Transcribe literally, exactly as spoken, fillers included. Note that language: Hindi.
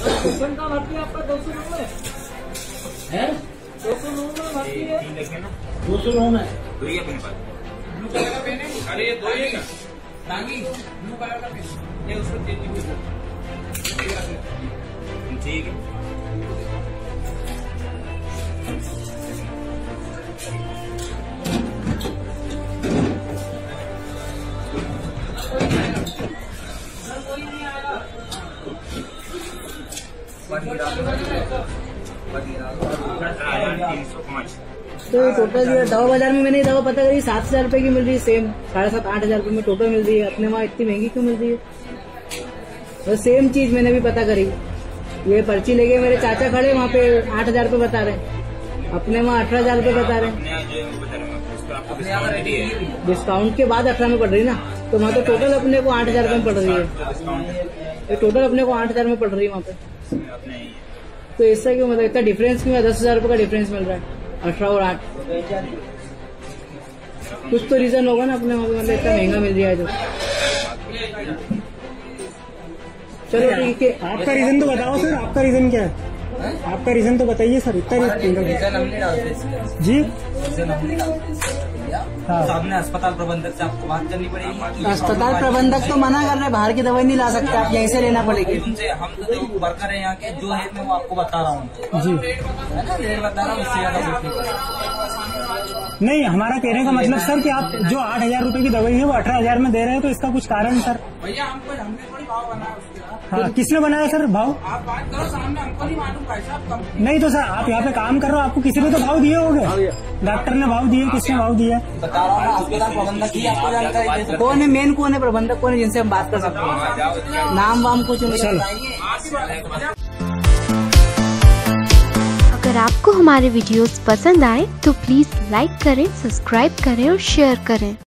कूपन का भर्ती आपका दो सौ नौ है, दो सौ नौ में भर्ती है, दो सौ नौ में दो ही अपने पास। ब्लू कलर का पेन है, अरे ये दो ही है टांगी, ब्लू कलर का पेन ये उसको चेंज ठीक है। तो टोटल जो दवा बाजार में मैंने दवा पता करी सात हजार रुपए की मिल रही है, सेम साढ़े सात आठ हजार रुपए में टोटल मिल रही है। अपने वहाँ इतनी महंगी क्यों मिल रही है? तो सेम चीज मैंने भी पता करी, ये पर्ची लेके मेरे चाचा खड़े वहाँ पे आठ हजार रुपए बता रहे हैं, अपने वहाँ अठारह हजार रुपए बता रहे हैं। डिस्काउंट के बाद अठारह में पड़ रही ना, तो वहाँ तो टोटल अपने को आठ हजार रुपए में पड़ रही है, टोटल अपने को आठ हजार में पड़ रही है वहाँ पे। तो ऐसा क्यों, मतलब इतना डिफरेंस क्यों है? दस हजार रुपए का डिफरेंस मिल रहा है अठारह और आठ। कुछ तो रीजन होगा ना अपने वहाँ पे, मतलब इतना महंगा मिल रहा है जो। चलो ठीक है, आपका रीजन तो बताओ सर, आपका रीजन क्या है? आपका रीजन तो बताइए सर। इतना जी हाँ। सामने अस्पताल प्रबंधक से आपको बात करनी पड़ेगी। अस्पताल प्रबंधक तो मना कर रहे हैं, बाहर की दवाई नहीं ला सकते आप, यहीं से लेना पड़ेगी उनसे। हम तो जो वर्कर है यहाँ के, जो है मैं वो आपको बता रहा हूँ जी, है ना, रेट बता रहा हूँ, इससे ज्यादा नहीं। हमारा कहने का मतलब सर कि आप जो आठ हजार रूपए की दवाई है वो अठारह हजार में दे रहे हैं, तो इसका कुछ कारण सर? भैया हमको हमने थोड़ी भाव बनाया उसके। हाँ, किसने बनाया सर भाव? आप बात करो सामने, हमको नहीं मालूम पैसा आप। नहीं तो सर आप यहाँ पे काम कर रहे हो, आपको किसी ने तो भाव दिए होंगे, डॉक्टर ने भाव दिए, किसने भाव दिया? बता रहा हूँ, अस्पताल प्रबंधक ही आपको जानकारी दे। कौन है मेन, कौन है प्रबंधक, कौन है जिनसे हम बात कर सकते हैं? नाम वाम कुछ नहीं। अगर आपको हमारे वीडियोस पसंद आए तो प्लीज लाइक करें, सब्सक्राइब करें और शेयर करें।